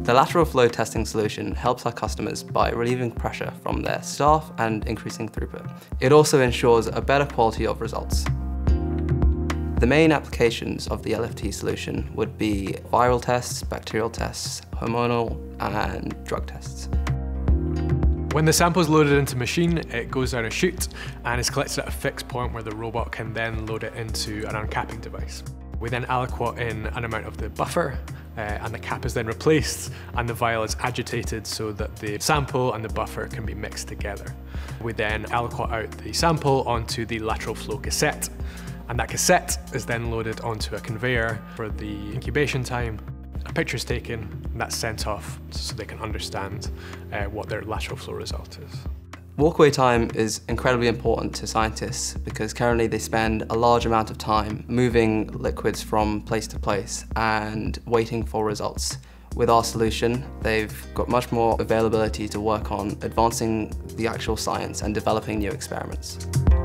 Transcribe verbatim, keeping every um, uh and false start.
The lateral flow testing solution helps our customers by relieving pressure from their staff and increasing throughput. It also ensures a better quality of results. The main applications of the L F T solution would be viral tests, bacterial tests, hormonal, and drug tests. When the sample is loaded into machine, it goes down a chute and is collected at a fixed point where the robot can then load it into an uncapping device. We then aliquot in an amount of the buffer, uh, and the cap is then replaced, and the vial is agitated so that the sample and the buffer can be mixed together. We then aliquot out the sample onto the lateral flow cassette, and that cassette is then loaded onto a conveyor for the incubation time. A picture is taken, and that's sent off so they can understand uh, what their lateral flow result is. Walkaway time is incredibly important to scientists because currently they spend a large amount of time moving liquids from place to place and waiting for results. With our solution, they've got much more availability to work on advancing the actual science and developing new experiments.